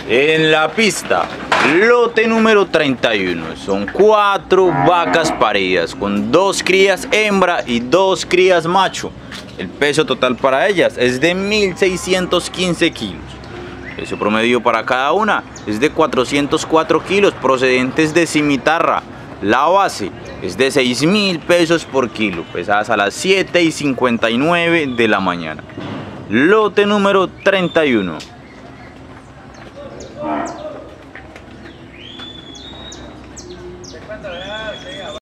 En la pista, lote número 31. Son 4 vacas paridas con 2 crías hembra y 2 crías macho. El peso total para ellas es de 1615 kilos. El peso promedio para cada una es de 404 kilos procedentes de Cimitarra. La base es de 6.000 pesos por kilo, pesadas a las 7:59 de la mañana. Lote número 31.